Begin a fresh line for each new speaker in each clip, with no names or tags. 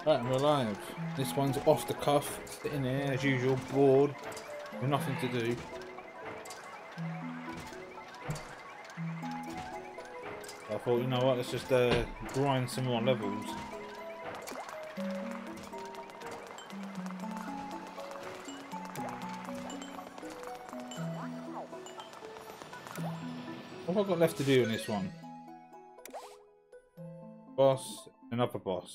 Right, I'm alive. This one's off the cuff, sitting there as usual, bored, with nothing to do. I thought, you know what, let's just grind some more levels. What have I got left to do in this one? Boss, another boss.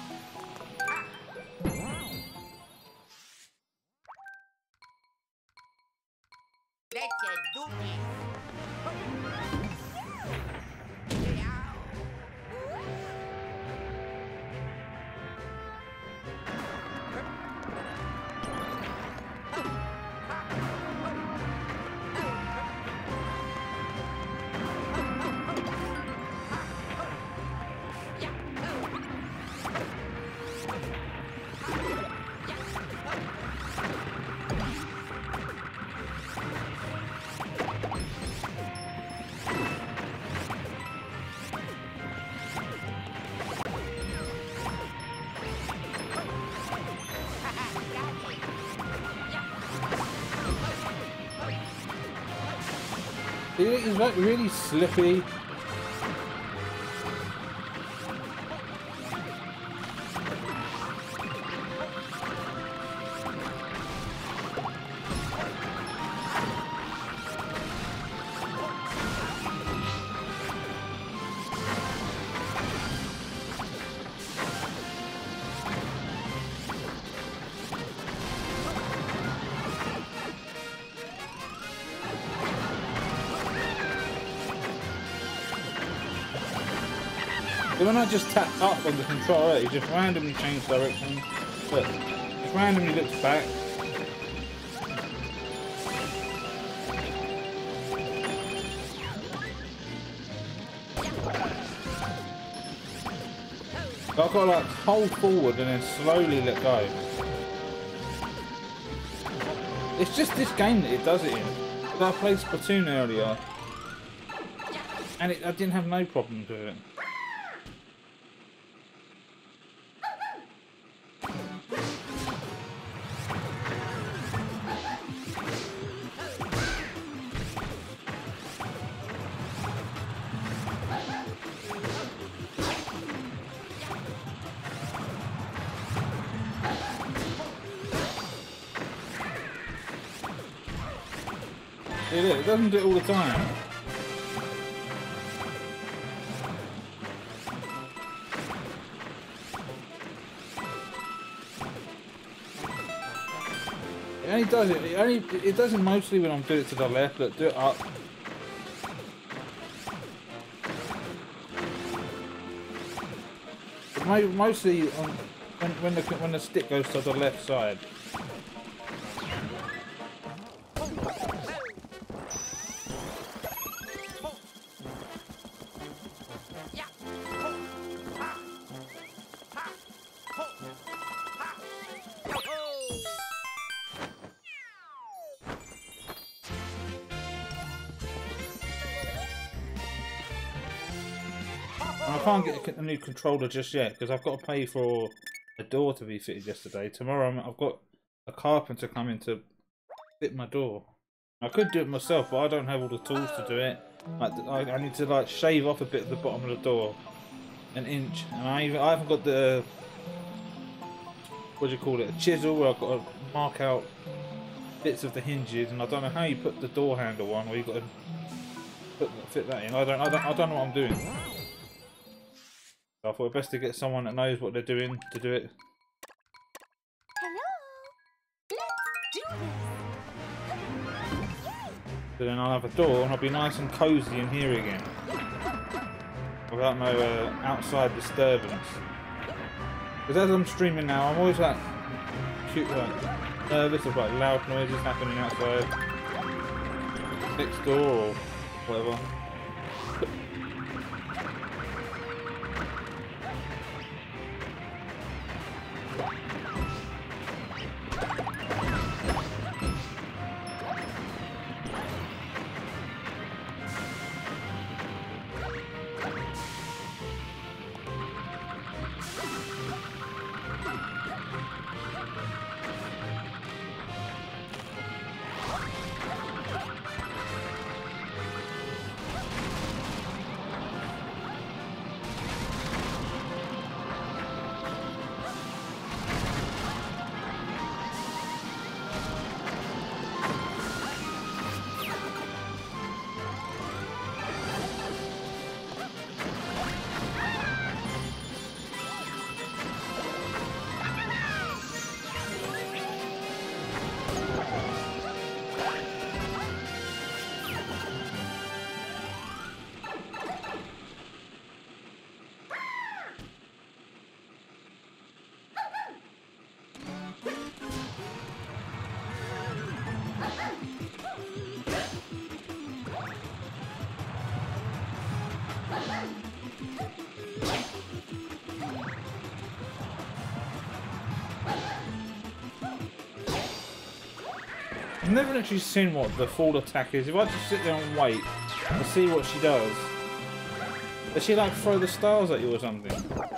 Is that really slippy? When I just tap up on the controller, it just randomly changes direction. But it randomly looks back. But I've got to like hold forward and then slowly let go. It's just this game that it does it in. I played Splatoon earlier, and I didn't have no problems with it. It doesn't do it all the time. It only does it. It does it mostly when I'm doing it to the left, but do it up. But mostly on when the stick goes to the left side. I can't get a new controller just yet because I've got to pay for a door to be fitted yesterday. Tomorrow I've got a carpenter coming to fit my door. I could do it myself, but I don't have all the tools to do it. Like, I need to like shave off a bit of the bottom of the door, an inch, and I haven't got the, what do you call it, a chisel where I've got to mark out bits of the hinges, and I don't know how you put the door handle on, or you got to fit that in. I don't know what I'm doing. So I thought it best to get someone that knows what they're doing to do it.
Hello. Let's do this.
So then I'll have a door and I'll be nice and cozy in here again. Without no outside disturbance. Because as I'm streaming now, I'm always like nervous of like loud noises happening outside, next door or whatever. I've never actually seen what the full attack is. If I just sit there and wait to see what she does, does she like throw the stars at you or something?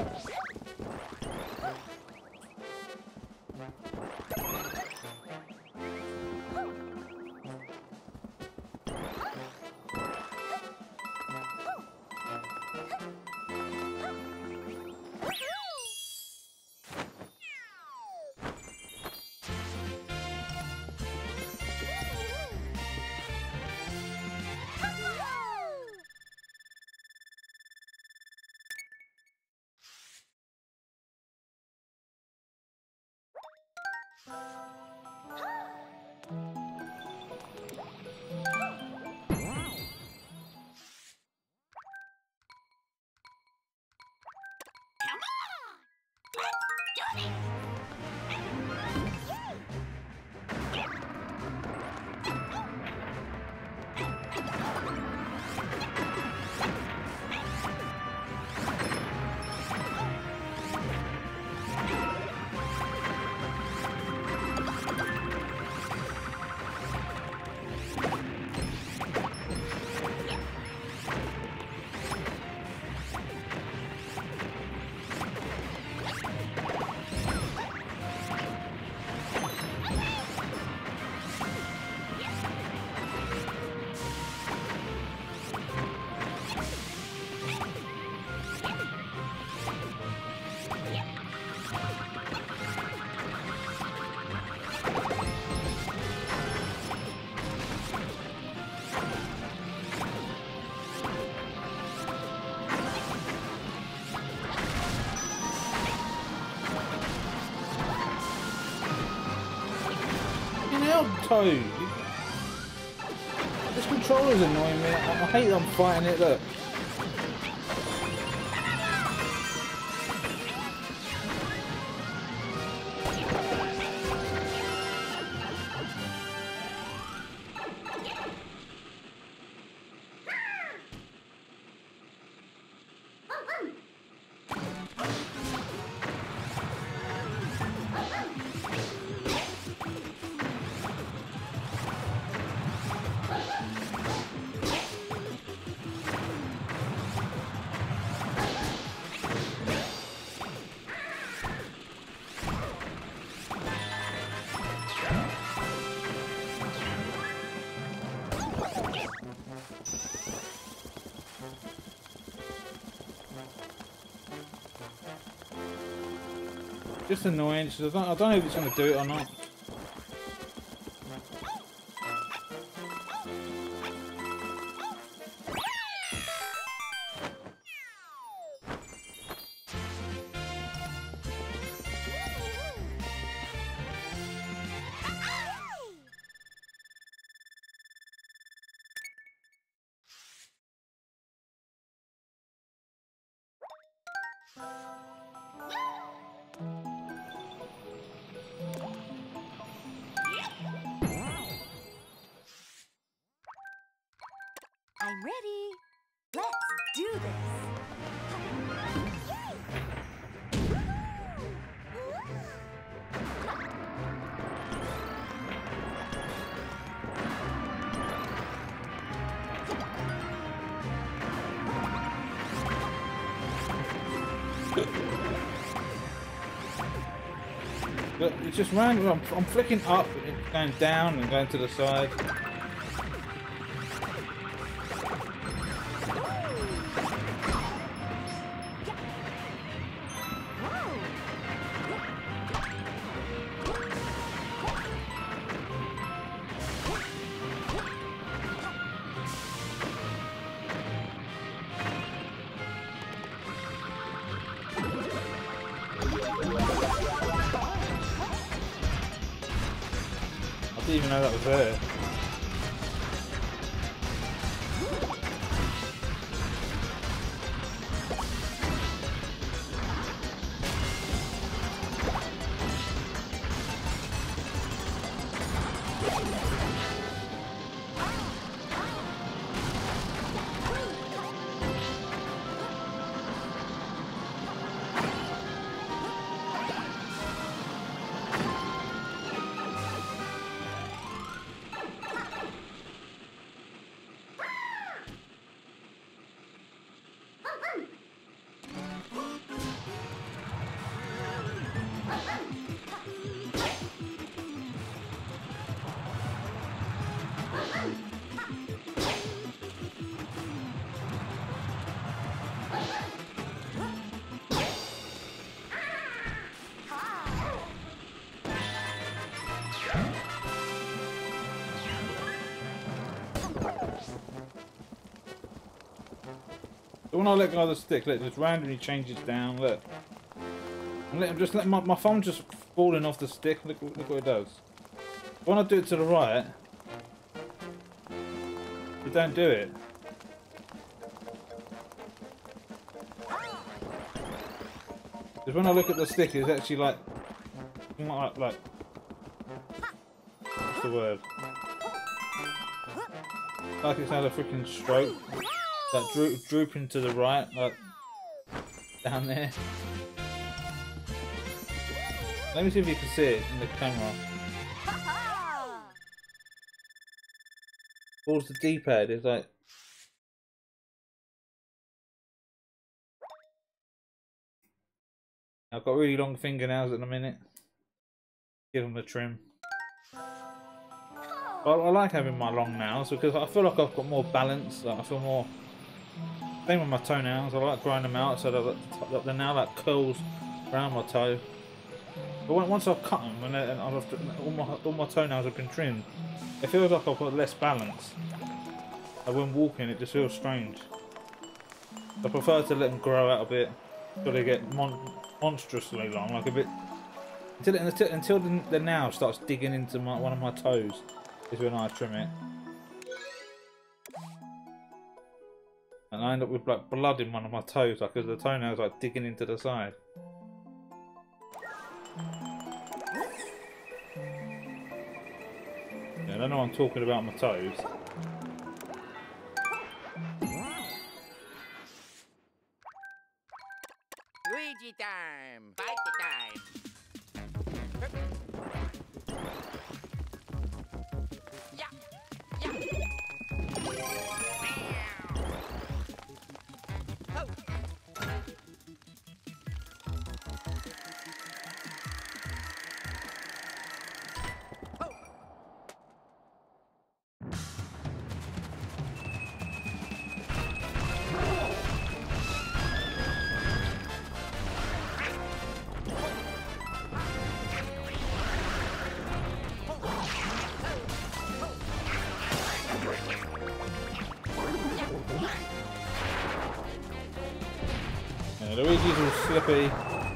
Toad. This controller's annoying me. I hate that I'm fighting it, look. Just annoying, because I don't know if it's going to do it or not.
I'm ready. Let's do this.
But it's just random. I'm flicking up, it's going down and going to the side. I didn't even know that was there. So when I let go of the stick, look, it just randomly changes down. Look, and just let my thumb just falling off the stick. Look what it does. When I do it to the right, it don't do it. Because when I look at the stick, it's actually like what's the word? Like it's had a freaking stroke. Like drooping to the right, like down there. Let me see if you can see it in the camera. Towards the D-pad, it's like. I've got really long fingernails at the minute. Give them a trim. I like having my long nails because I feel like I've got more balance. Like I feel more. Same with my toenails. I like grinding them out so that the nail like curls around my toe. But once I've cut them and all my toenails have been trimmed, it feels like I've got less balance. Like when walking, it just feels strange. I prefer to let them grow out a bit until they get monstrously long, like a bit until the nail starts digging into one of my toes. Is when I trim it, and I end up with like blood in one of my toes, like because the toenail's like digging into the side. Yeah, I don't know what I'm talking about my toes.
Luigi time! Fight the time!
Luigi's all slippy.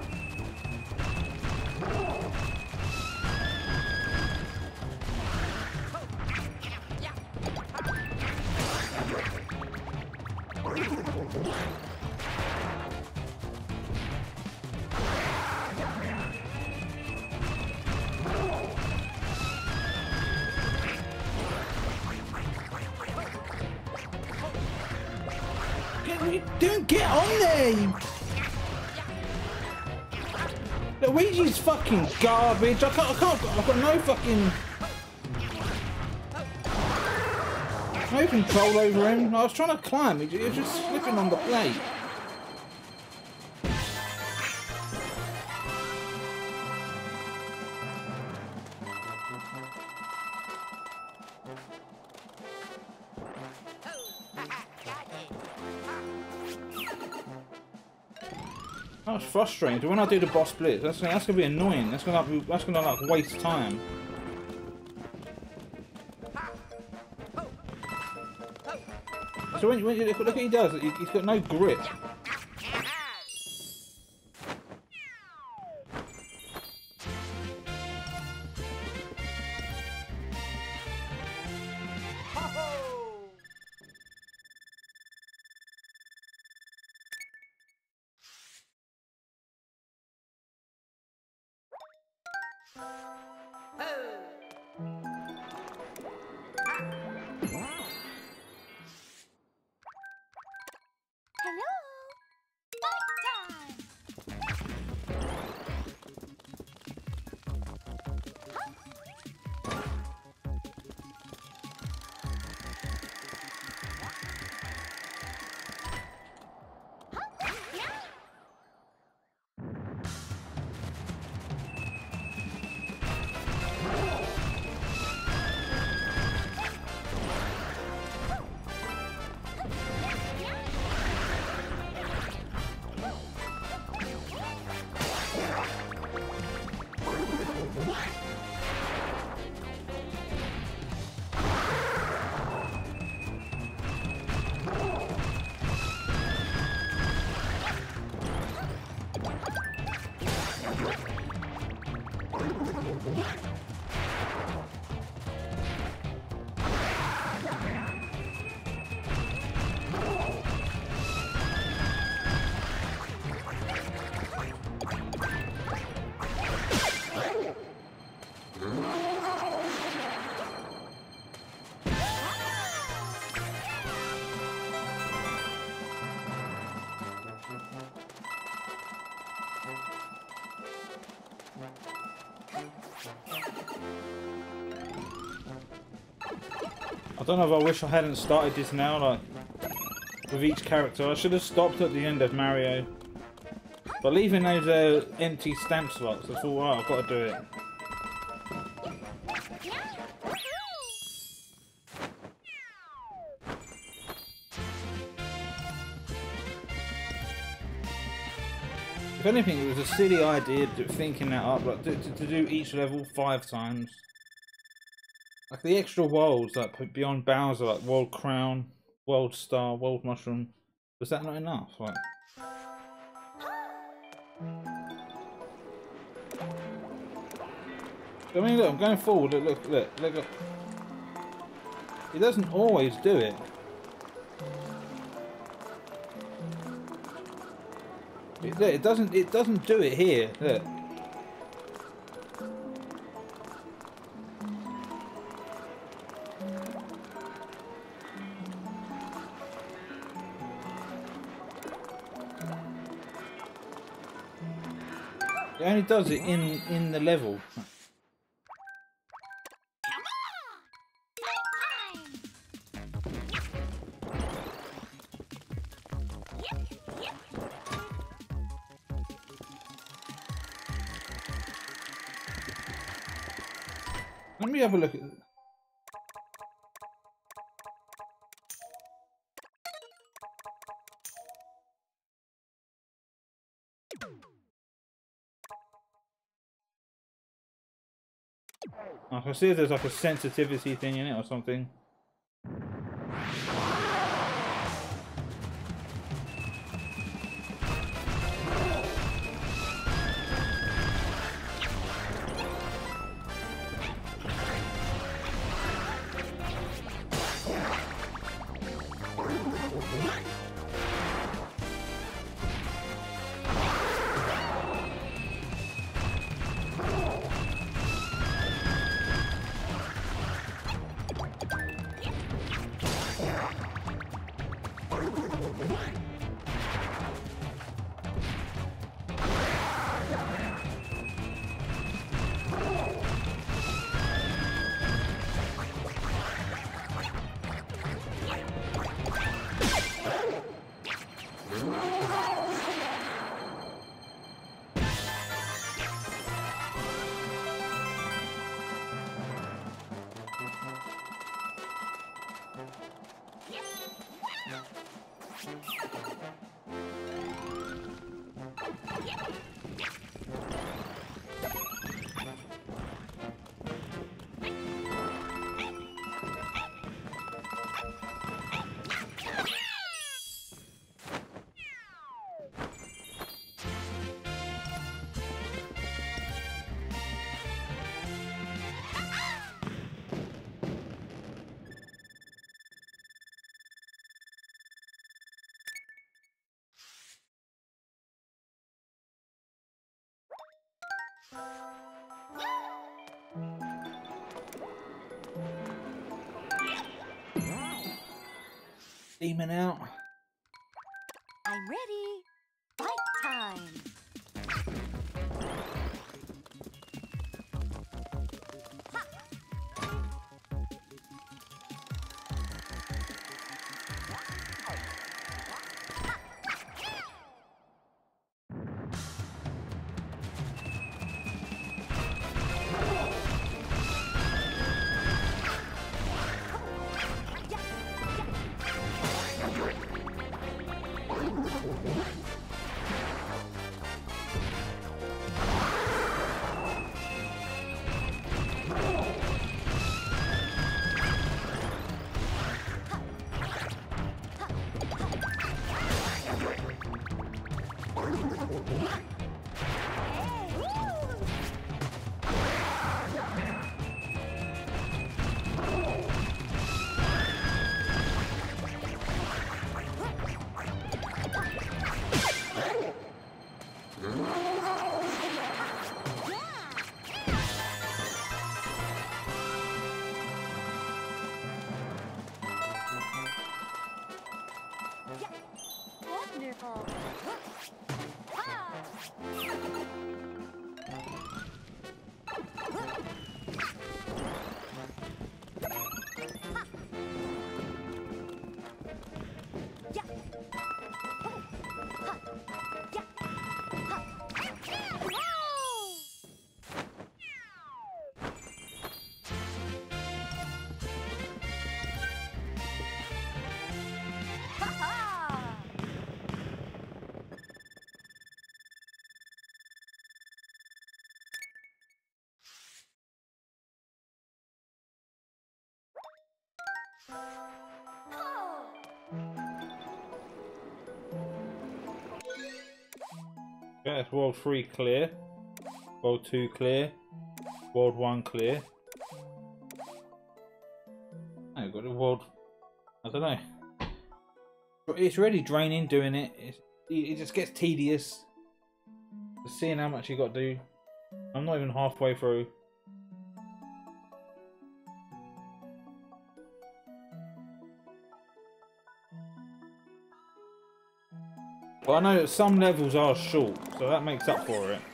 Don't get on there! Luigi's fucking garbage. I can't. I've got no fucking no control over him. I was trying to climb. He was just slipping on the plate. That's frustrating. When I do the boss blitz, that's gonna be annoying. That's gonna like waste time. So when you look what he does, he's got no grip. I don't know if I wish I hadn't started this now, like, with each character. I should have stopped at the end of Mario. But leaving those empty stamp slots, I thought, right, I've got to do it. If anything, it was a silly idea thinking that up, like to do each level 5 times. Like the extra worlds, like beyond Bowser, like World Crown, World Star, World Mushroom. Was that not enough? Like, I mean, look, I'm going forward. Look. It doesn't always do it. It doesn't do it here. Look. It only does it in the level. Let me have a look at it. I can see if there's like a sensitivity thing in it or something. Demon out.
I'm ready. Fight time.
Okay, that's World 3 clear. World 2 clear. World 1 clear. I've got the world. I don't know. It's really draining doing it. It just gets tedious. Just seeing how much you got to do. I'm not even halfway through. But I know that some levels are short, so that makes up for it.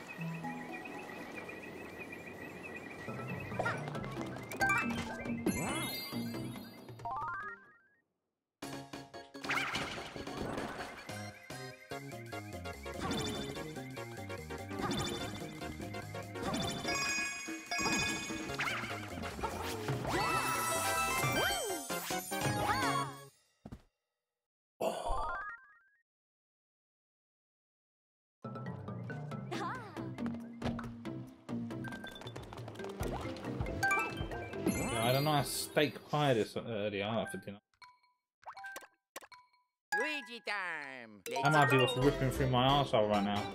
I had a nice steak pie this earlier for dinner.
Luigi time.
That might be what's ripping through my arsehole right now.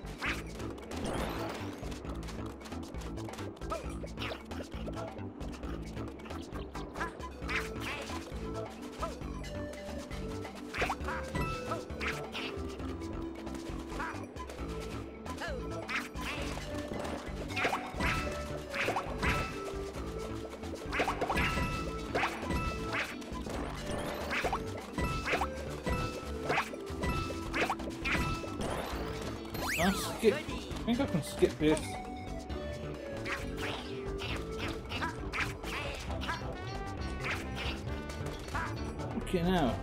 Can I skip? I think I can skip this. Okay, now.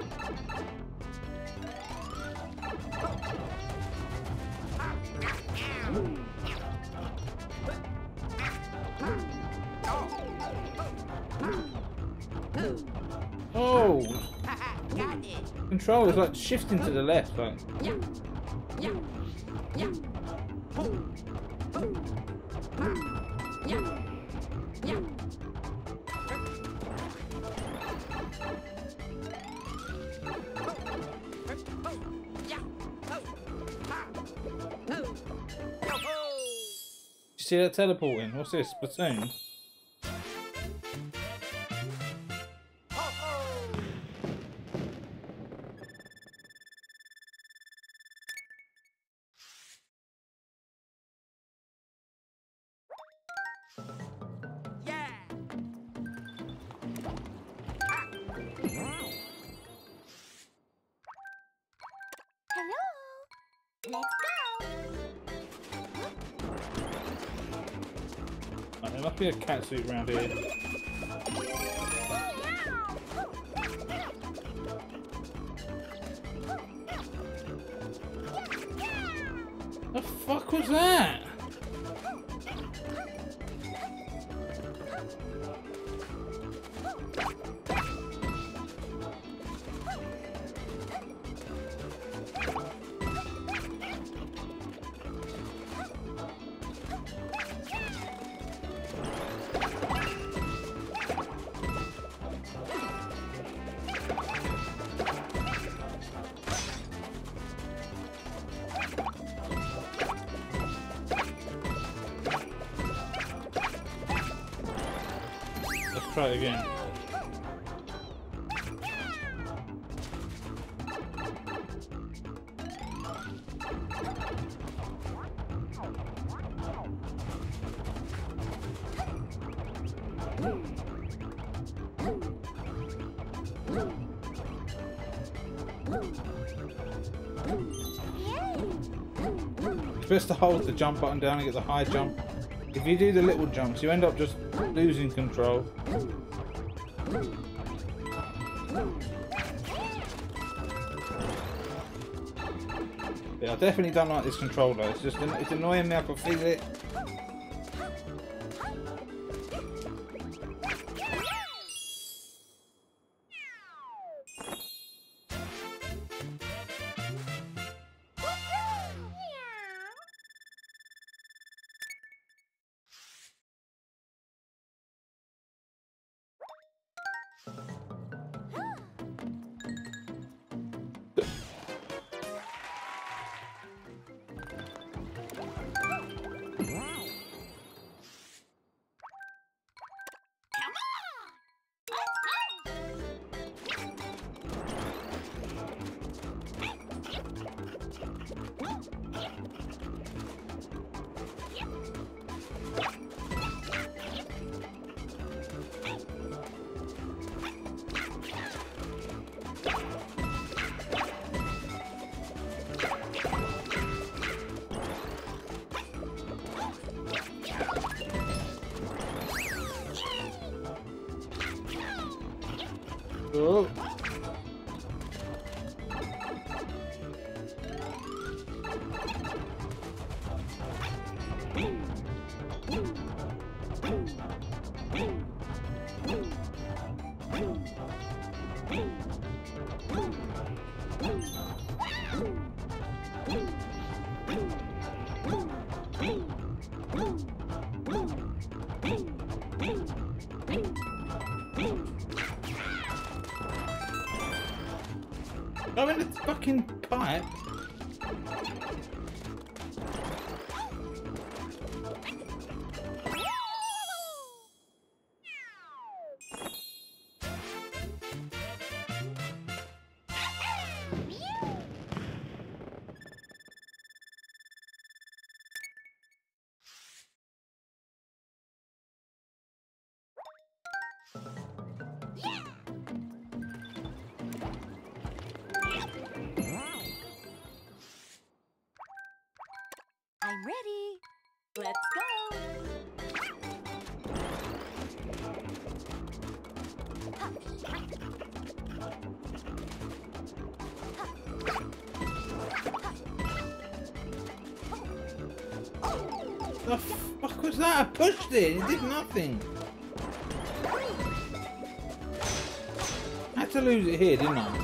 Oh!
Got it.
Control is like shifting to the left, like. See that teleporting? What's this? Platoon?
Yeah.
Hello. Let's go.
Right, there must be a cat suit around here. The fuck was that? Let's try it again. It's best to hold the jump button down and get the high jump. If you do the little jumps, you end up just losing control. Yeah, I definitely don't like this controller. It's just it's annoying me. I can feel it. Oh. I'm in the fucking pipe.
I'm ready. Let's go.
The fuck was that? I pushed it. It did nothing. I had to lose it here, didn't I?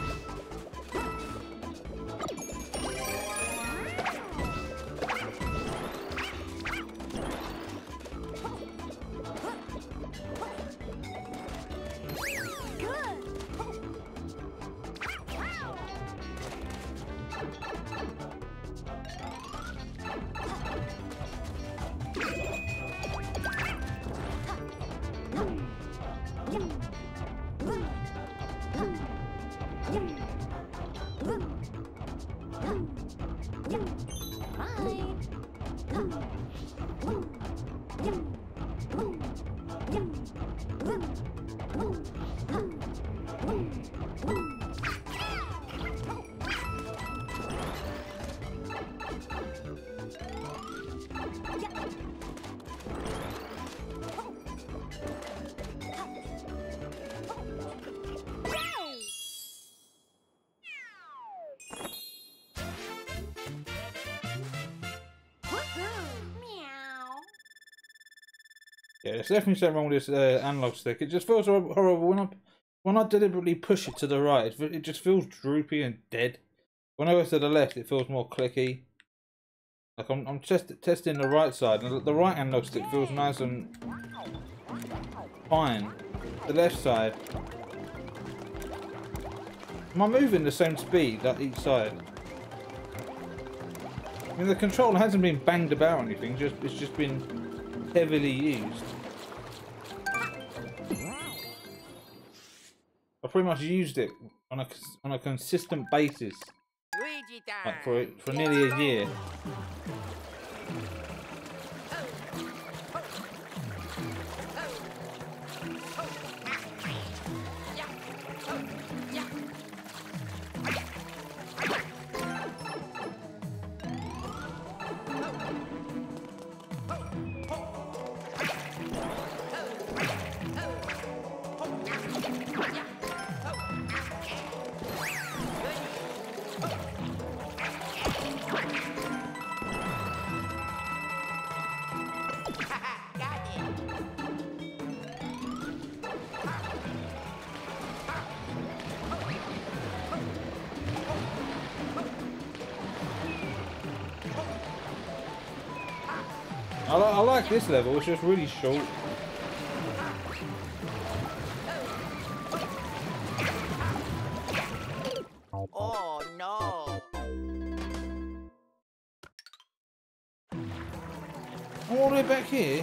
Yeah, there's definitely something wrong with this analog stick. It just feels horrible when I deliberately push it to the right. It just feels droopy and dead. When I go to the left, it feels more clicky. Like I'm just testing the right side, and the right analog stick feels nice and fine. The left side, am I moving the same speed at each side? I mean, the controller hasn't been banged about or anything. It's just been heavily used. I pretty much used it on a consistent basis,
Luigi time.
like for nearly a year. I like this level, it's just really short.
Oh no.
I'm all the way back here.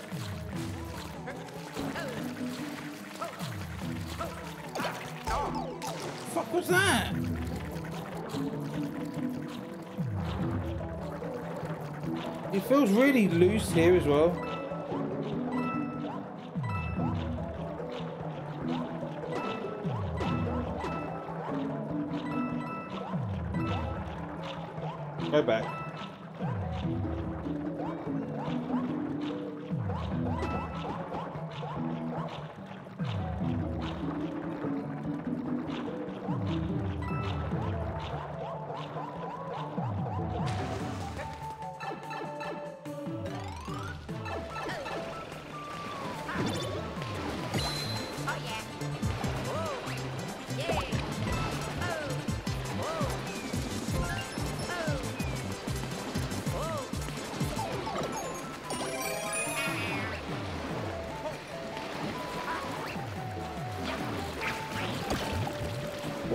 Fuck was that? It feels really loose here as well. Go back.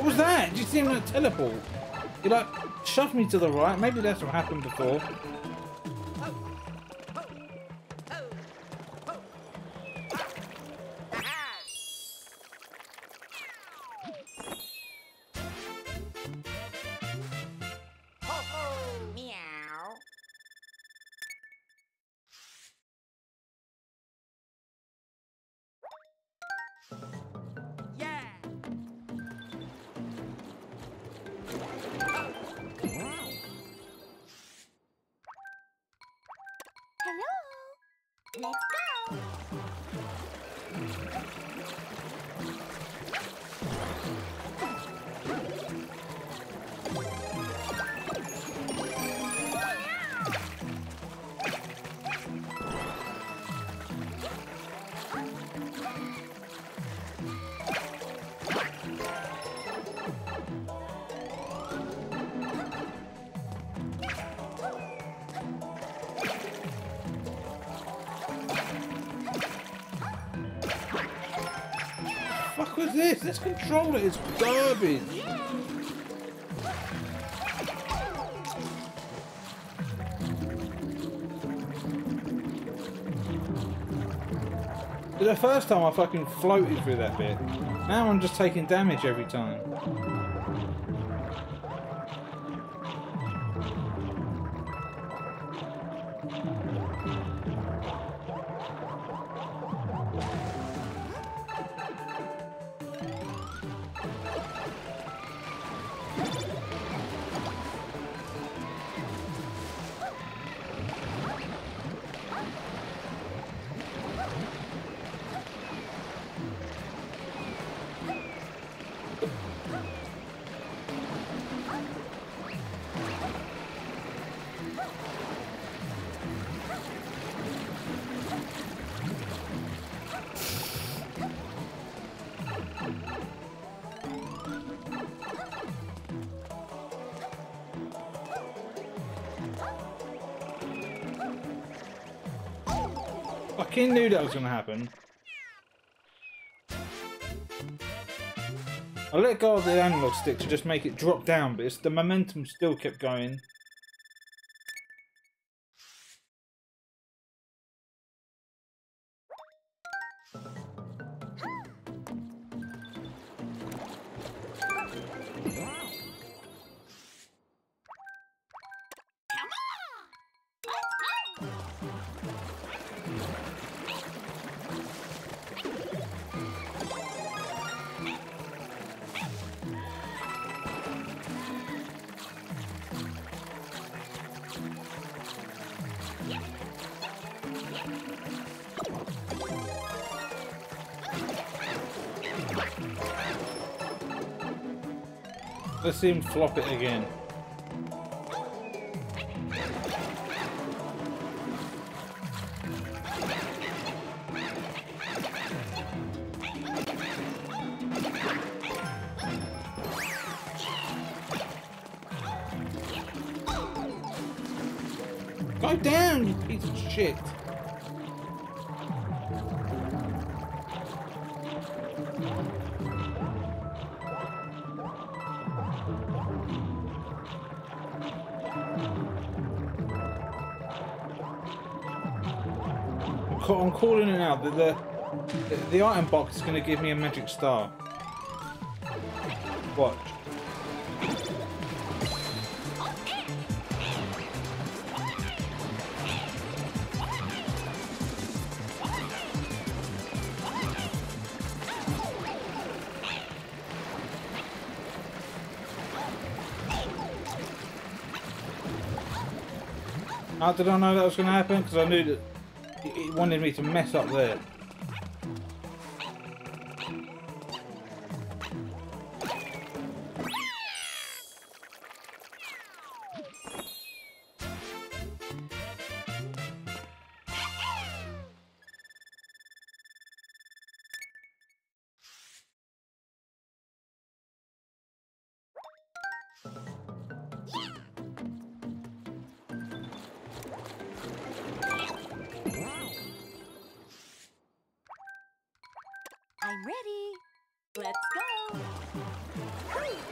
What was that? Did you see him like teleport? He like shoved me to the right. Maybe that's what happened before.
Meow. Yeah.
Hello. Let's go.
Fuck was this? This controller is garbage. The first time I fucking floated through that bit. Now I'm just taking damage every time. Fucking knew that was gonna happen. I let go of the analog stick to just make it drop down, but the momentum still kept going. Let's see him flop it again. Go down, you piece of shit! I'm calling it out that the item box is going to give me a magic star. Watch. How did I know that was going to happen? Because I knew that it wanted me to mess up there.
I'm ready. Let's go.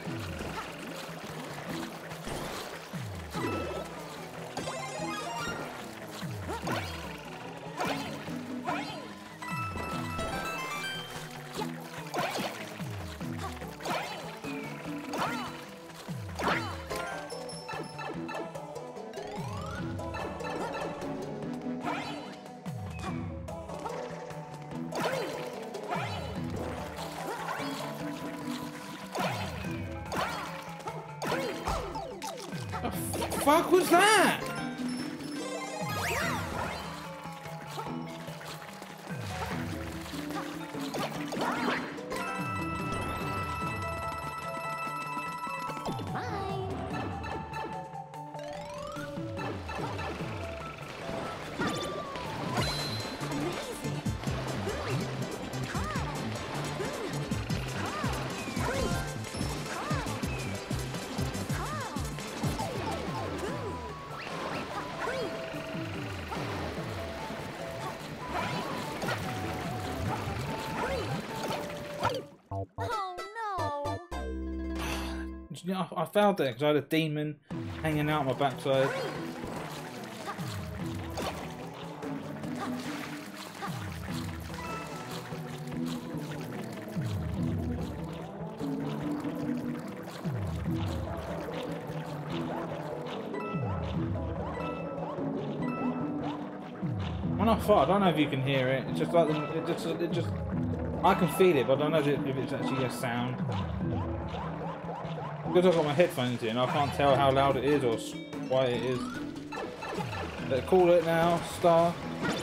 fuck was that? I failed there because I had a demon hanging out my backside. When I fart, I don't know if you can hear it. It's just like it just. I can feel it, but I don't know if it's actually a sound. Because I've got my headphones in, I can't tell how loud it is or why it is. Let's call it now, Star.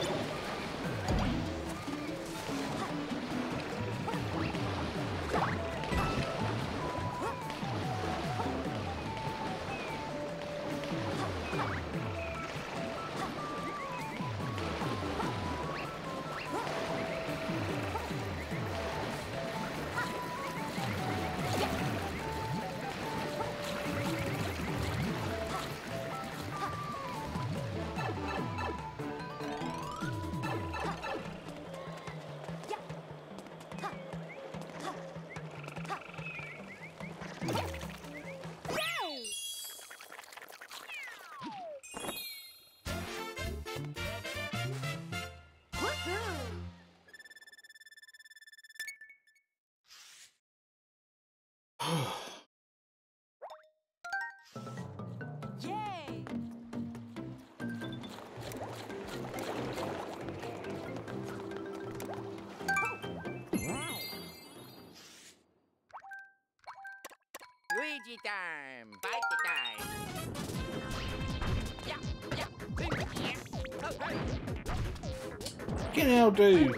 Yay!
Luigi time! Bite the time! Yeah, yeah. Oh, hey.
Fucking hell, dude.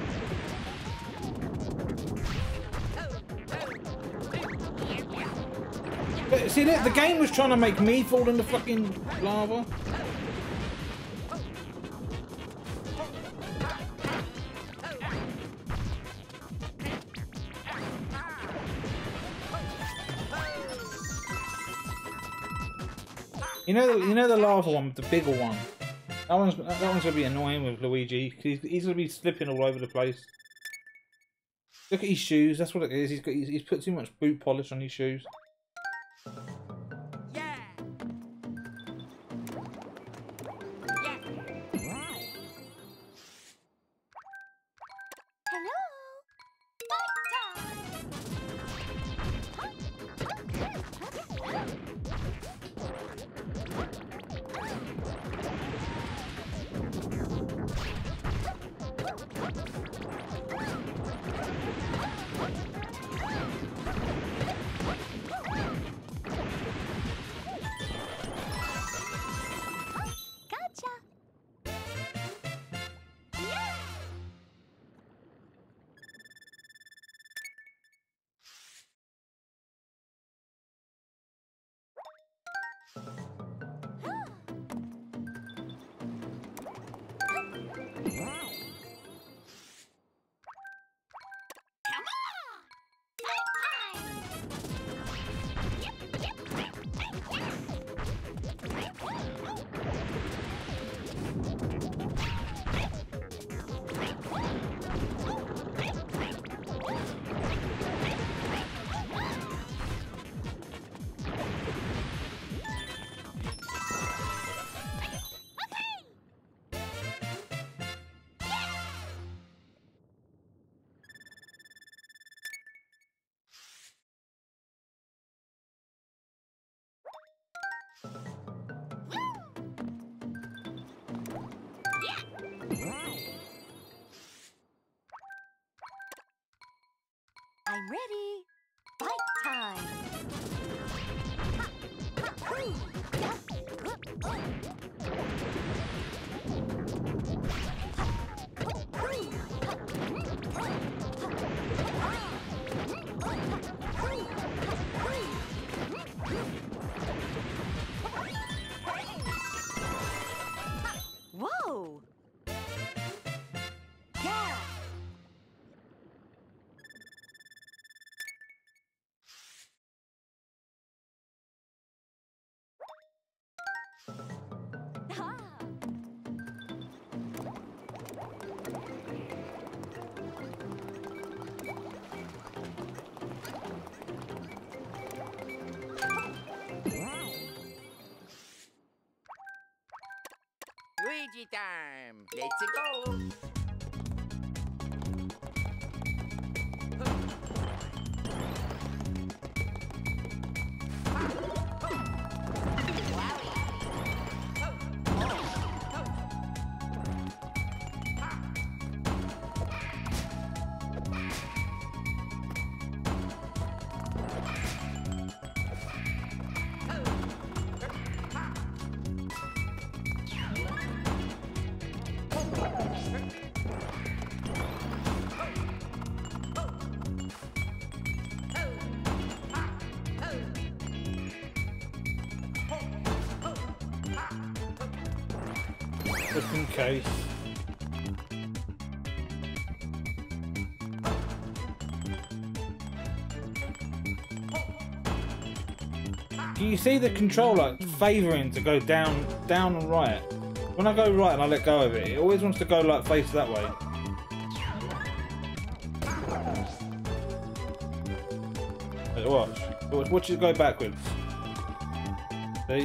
But see, the game was trying to make me fall in the fucking lava. You know the lava one, the bigger one. That one's gonna be annoying with Luigi. He's gonna be slipping all over the place. Look at his shoes. That's what it is. He's put too much boot polish on his shoes.
Yeah!
Hello! Fight time! Gotcha! Yeah! Come on! Fight I'm ready. Fight time. Ha, ha, hoo, yeah. Whoa! Yeah! Ah!
Luigi time. Let's go.
Just in case. Do you see the controller favouring to go down and right? When I go right and I let go of it, it always wants to go like face that way. Wait, watch it go backwards. See?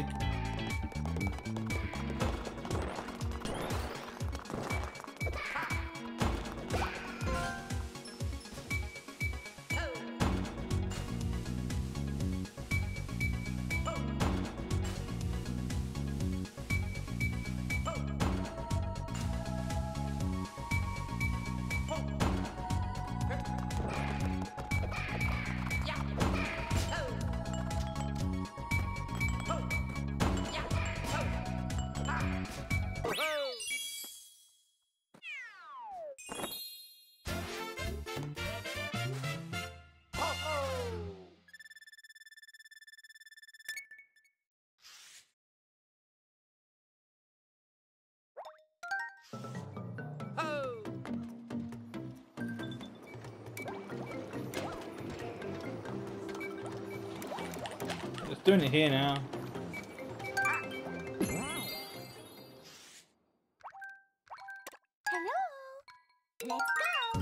It's doing it here now.
Hello! Let's go!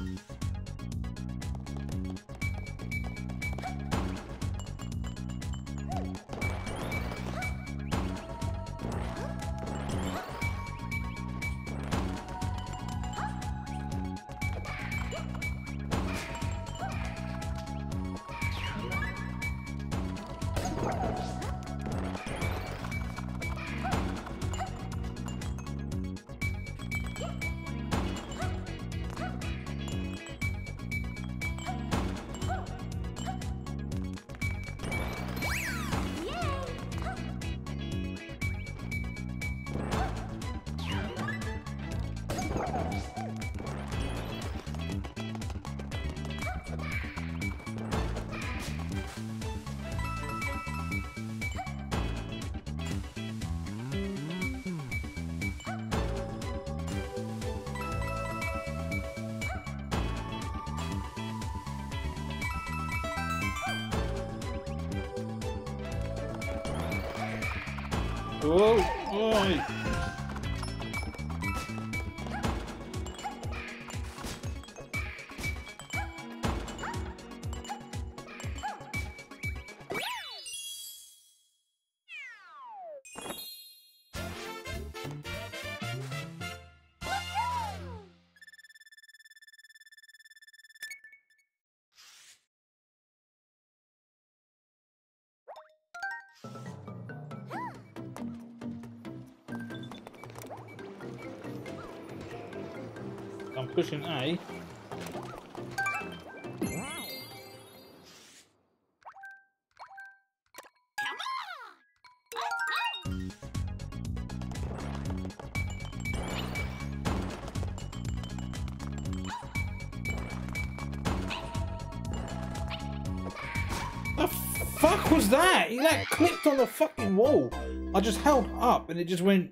Whoa! Oi! I'm pushing A.
Come on! Let's go!
fuck was that? He like clipped on the fucking wall. I just held up and it just went.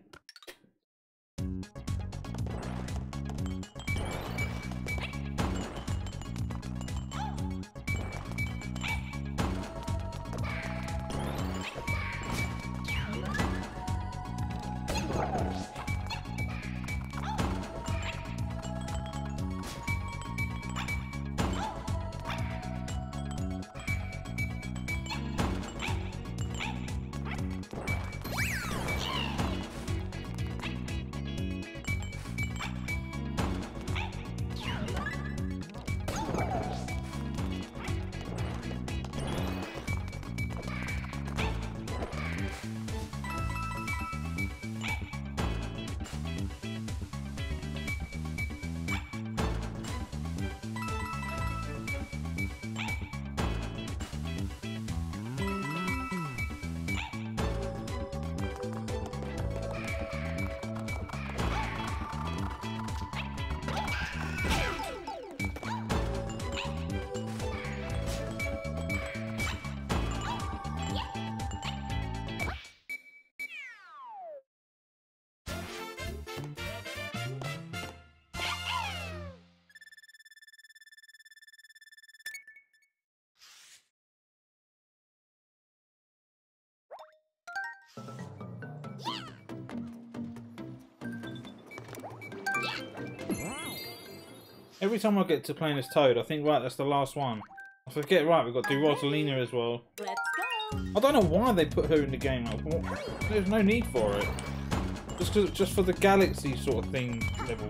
Every time I get to playing as Toad, I think, right, that's the last one. I forget, right, we've got to do Rosalina as well.
Let's go.
I don't know why they put her in the game. There's no need for it. Just for the galaxy sort of thing level.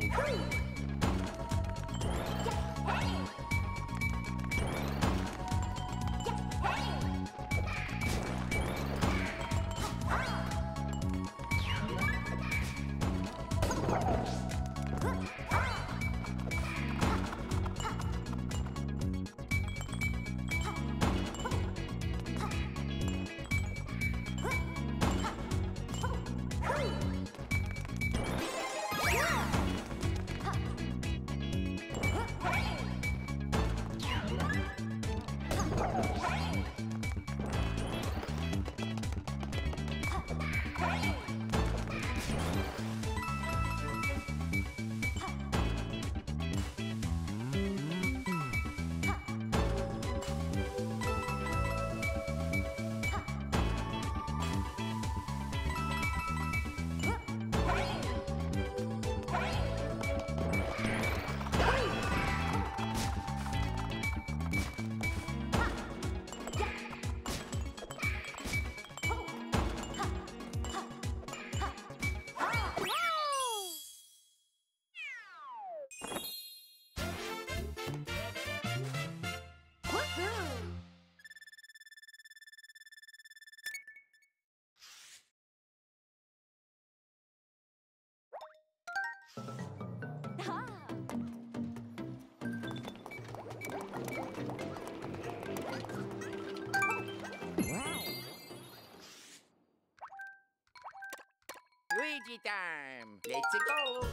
Luigi time. Let's go.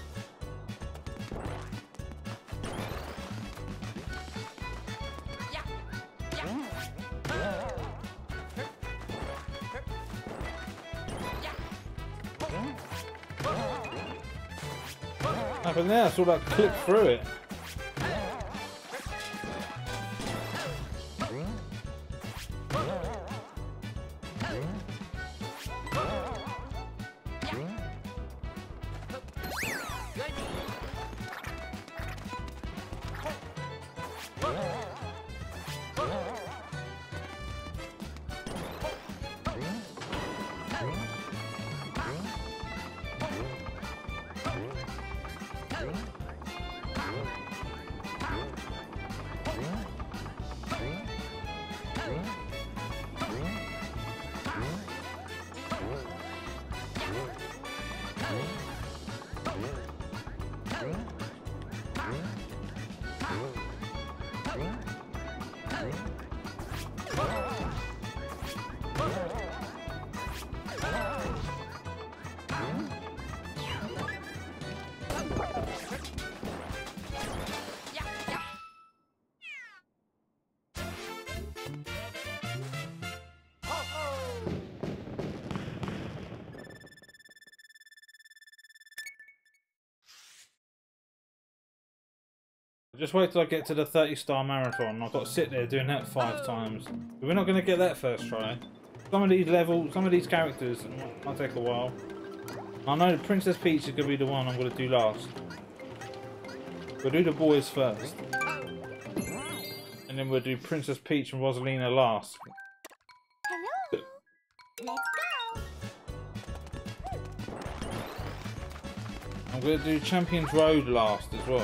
Yeah.
Nothing there, I saw that clip through it. Just wait till I get to the 30-star marathon. I've got to sit there doing that 5 times. We're not going to get that first try. Some of these levels, some of these characters might take a while. I know Princess Peach is going to be the one I'm going to do last. We'll do the boys first. And then we'll do Princess Peach and Rosalina last.
Hello. Let's go.
I'm going to do Champions Road last as well.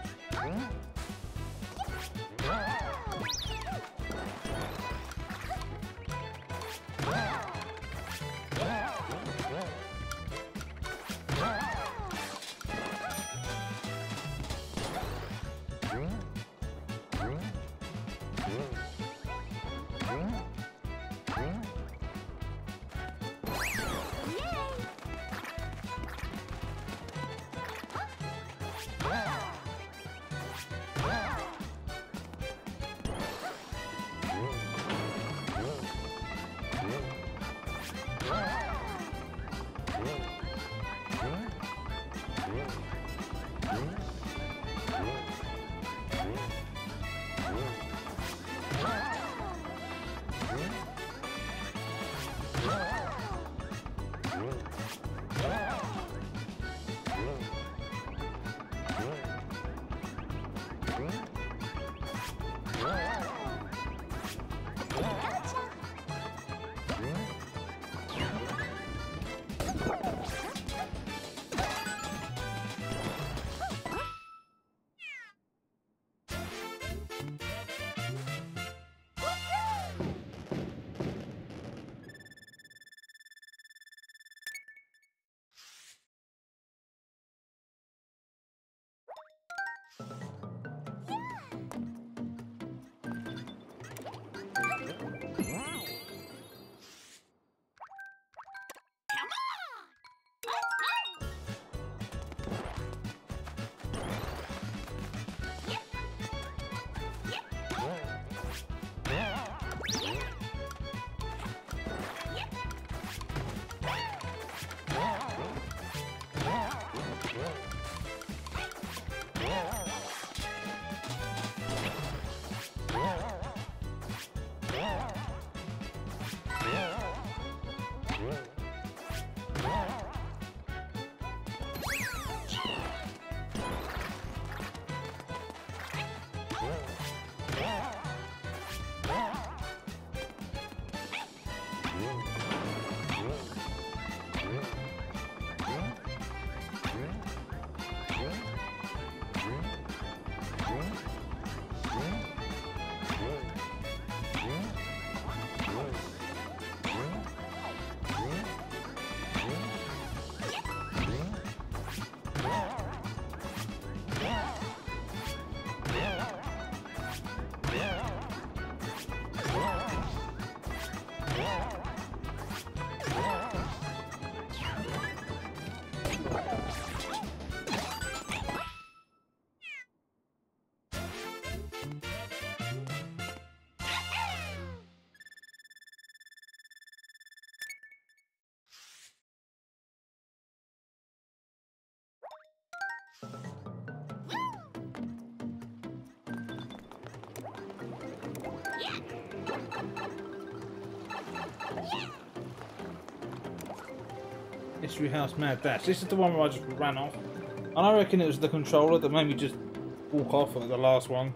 Mystery House Mad Dash. This is the one where I just ran off. And I reckon it was the controller that made me just walk off at the last one.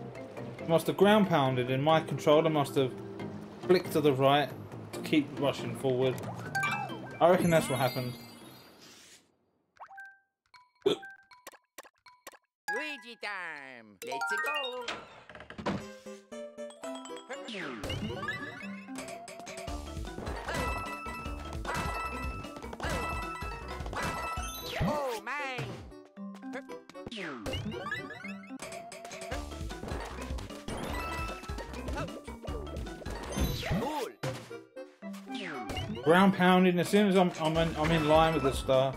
I must have ground pounded and my controller must have flicked to the right to keep rushing forward. I reckon that's what happened.
Luigi time. Let's go. Oh my. Cool.
Ground pounding as soon as I'm in line with the star.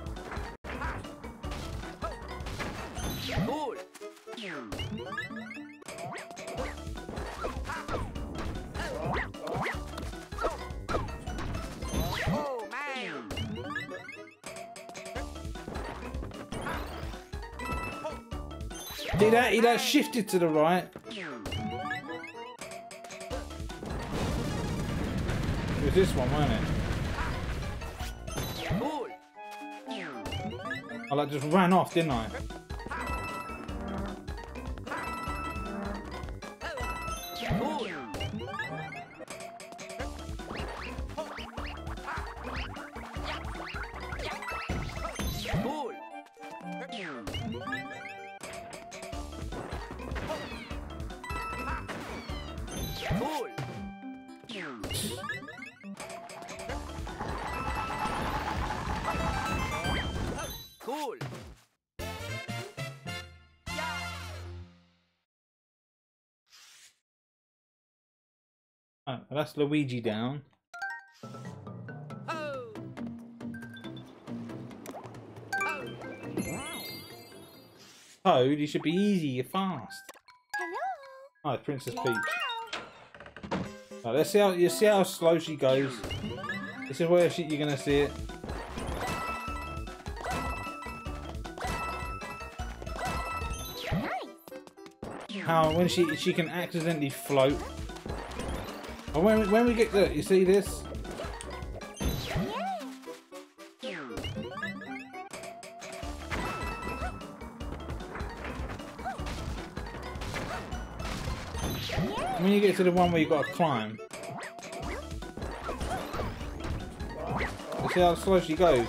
Cool. Oh man.
See that? He that shifted to the right. It was this one, wasn't it?
Cool.
I like just ran off, didn't I?
Cool. Cool. Cool. Cool.
Oh, that's Luigi down.
Oh.
Toad, you should be easy, you're fast.
Hello.
Oh, Princess
Let's
Peach.
go.
Right, let's see how slow she goes. This is where you're gonna see it.
Nice.
How when she can accidentally float. And when we get there, you see this?
Yeah.
When you get to the one where you gotta climb. You see how slow she goes?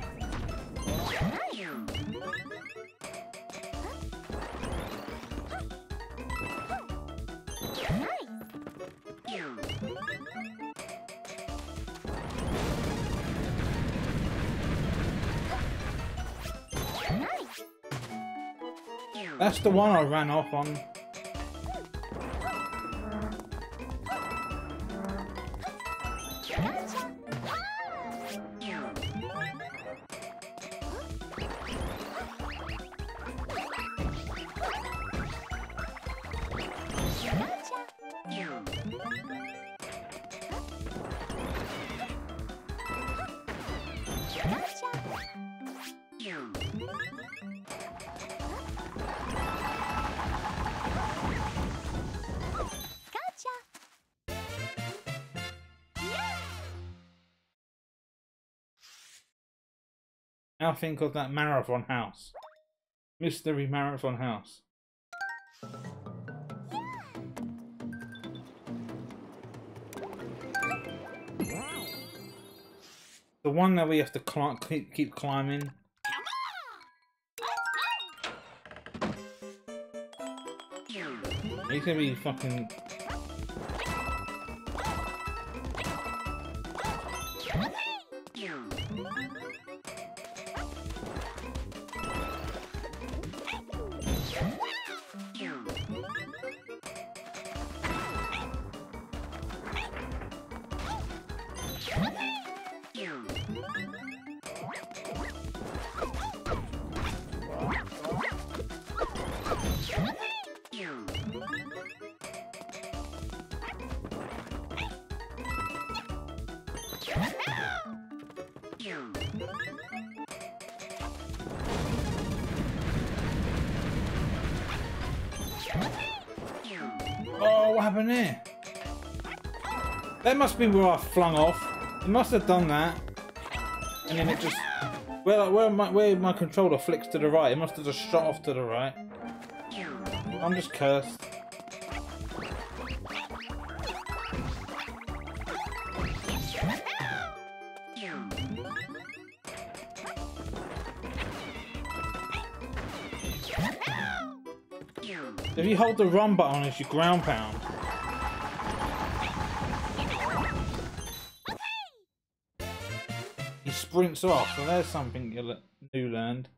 That's the one I ran off on. Now think of that marathon house. Mystery Marathon House. The one that we have to keep climbing. He's gonna be fucking... Oh, what happened there? That must be where I flung off. It must have done that. And then it just... where my controller flicks to the right, it must have just shot off to the right. I'm just cursed. If you hold the run button as you ground pound. He sprints off, so there's something new learned.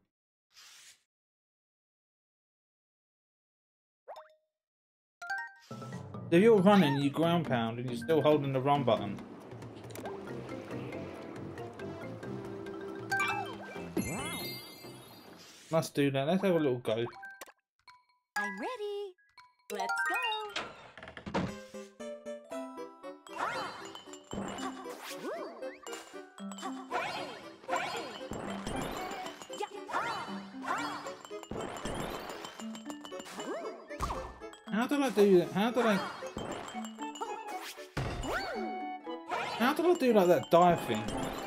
If you're running, you ground pound and you're still holding the run button. Must do that. Let's have a little go.
I'm ready. Let's go.
How did I do that? How did I do like that dive thing?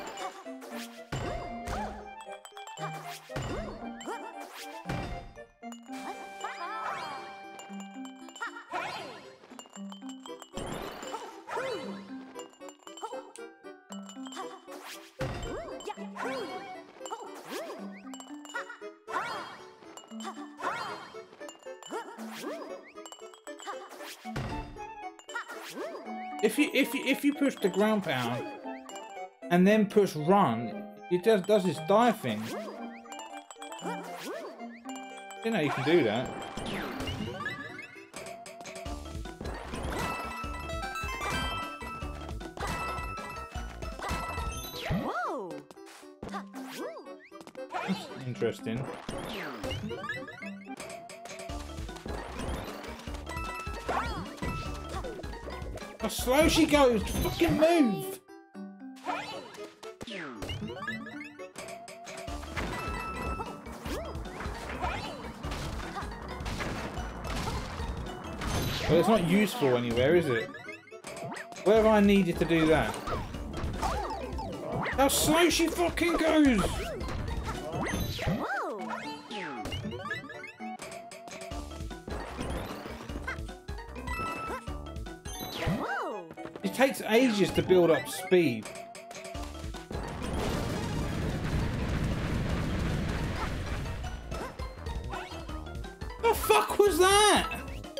If you push the ground pound and then push run, it does this dive thing. You know you can do that.
Whoa!
That's interesting. How slow she goes! Fucking move! Well, it's not useful anywhere, is it? Where have I needed to do that? How slow she fucking goes!
Whoa! Whoa!
It takes ages to build up speed. The fuck was that?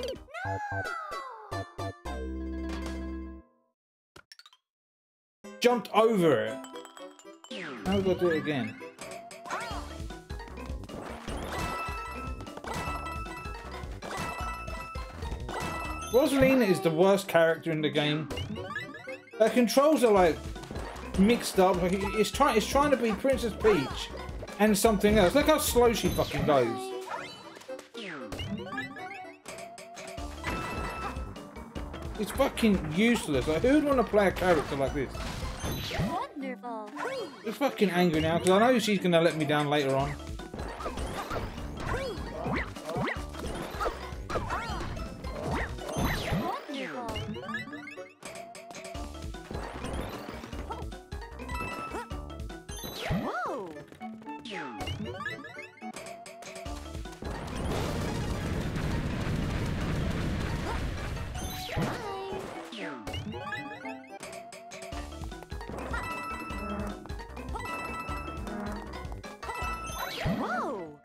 Jumped over it. How do I do it again? Rosalina is the worst character in the game. Her controls are like mixed up. Like it's trying to be Princess Peach and something else. Look how slow she fucking goes. It's fucking useless. Like who'd want to play a character like this?
Wonderful!
I'm fucking angry now because I know she's gonna let me down later on.
Whoa! Whoa!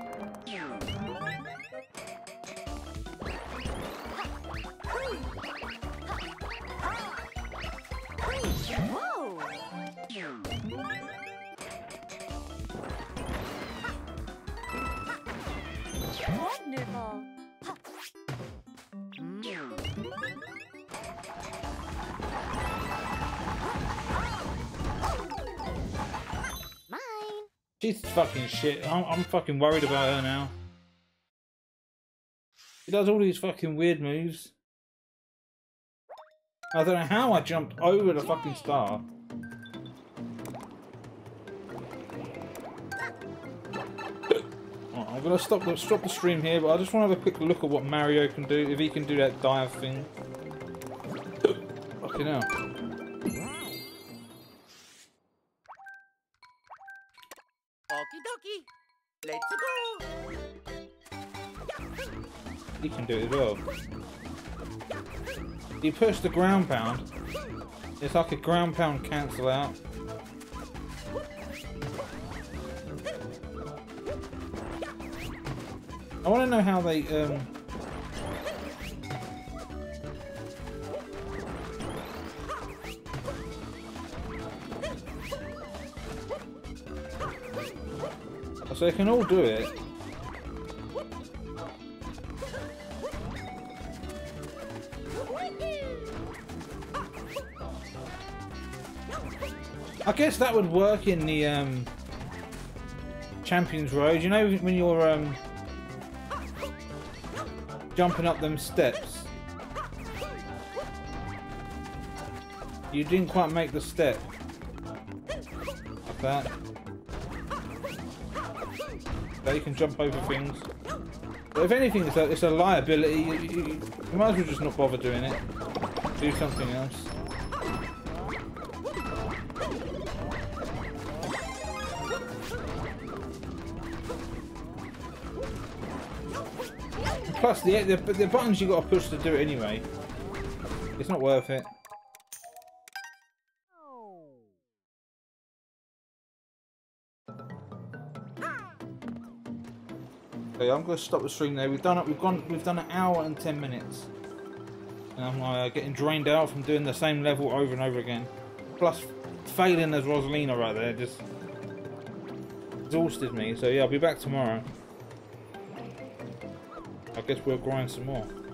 Whoa! Wonderful! Mine!
She's fucking shit. I'm fucking worried about her now. She does all these fucking weird moves. I don't know how I jumped over the fucking star. Right, I'm gonna stop the stream here, but I just want to have a quick look at what Mario can do, if he can do that dive thing. Fucking hell.
Okie dokie. Let's go.
He can do it as well. You push the ground pound. It's like a ground pound cancel out. I want to know how they so they can all do it. I guess that would work in the Champions Road. You know when you're jumping up them steps, you didn't quite make the step like that. They can jump over things. But if anything, it's a liability. You might as well just not bother doing it. Do something else. Plus, the buttons you got to push to do it anyway. It's not worth it. Okay, I'm going to stop the stream there. We've done an hour and 10 minutes, and I'm getting drained out from doing the same level over and over again. Plus, failing as Rosalina right there just exhausted me. So yeah, I'll be back tomorrow. I guess we'll grind some more.